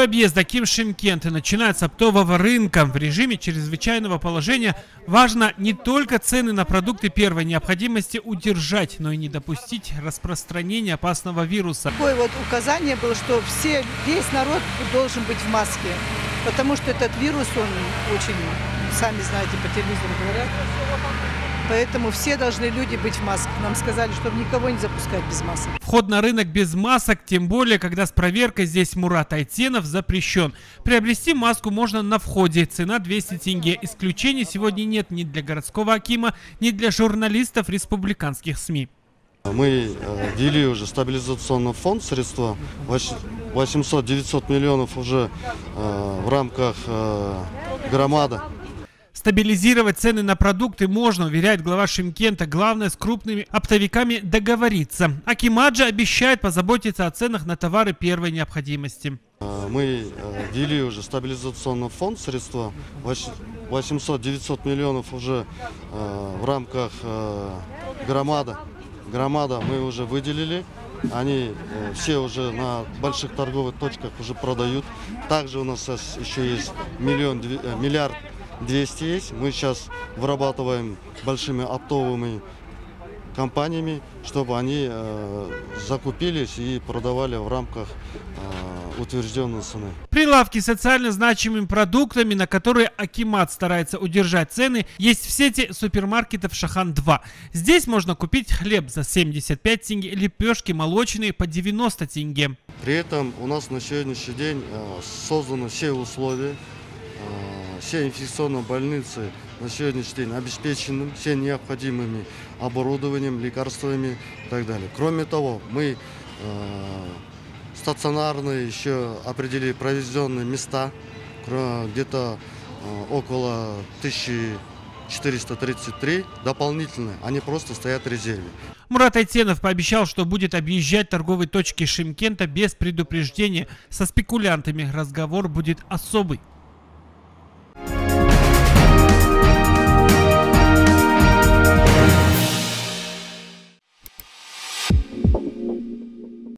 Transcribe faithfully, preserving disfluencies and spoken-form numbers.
Второй объезд Аким Шымкента начинается с оптового рынка. В режиме чрезвычайного положения важно не только цены на продукты первой необходимости удержать, но и не допустить распространения опасного вируса. Такое вот указание было, что все, весь народ должен быть в маске, потому что этот вирус, он очень, сами знаете, по телевизору говорят. Поэтому все должны люди быть в масках. Нам сказали, чтобы никого не запускать без масок. Вход на рынок без масок, тем более, когда с проверкой здесь Мурат Айтенов, запрещен. Приобрести маску можно на входе. Цена двести тенге. Исключений сегодня нет ни для городского акима, ни для журналистов республиканских СМИ. Мы ввели уже стабилизационный фонд, средства восемьсот-девятьсот миллионов уже в рамках громада. Стабилизировать цены на продукты можно, уверяет глава Шымкента. Главное, с крупными оптовиками договориться. Акимаджа обещает позаботиться о ценах на товары первой необходимости. Мы ввели уже стабилизационный фонд, средства восемьсот-девятьсот миллионов уже в рамках громада. Громада мы уже выделили. Они все уже на больших торговых точках уже продают. Также у нас еще есть миллион, миллиард двести есть. Мы сейчас вырабатываем большими оптовыми компаниями, чтобы они э, закупились и продавали в рамках э, утвержденной цены. Прилавки с социально значимыми продуктами, на которые акимат старается удержать цены, есть в сети супермаркетов Шахан два. Здесь можно купить хлеб за семьдесят пять тенге, лепешки молочные по девяносто тенге. При этом у нас на сегодняшний день э, созданы все условия. Все инфекционные больницы на сегодняшний день обеспечены все необходимыми оборудованием, лекарствами и так далее. Кроме того, мы э, стационарные еще определили провизионные места, где-то э, около тысячи четыреста тридцать три дополнительные, они просто стоят в резерве. Мурат Айтенов пообещал, что будет объезжать торговые точки Шымкента без предупреждения. Со спекулянтами разговор будет особый.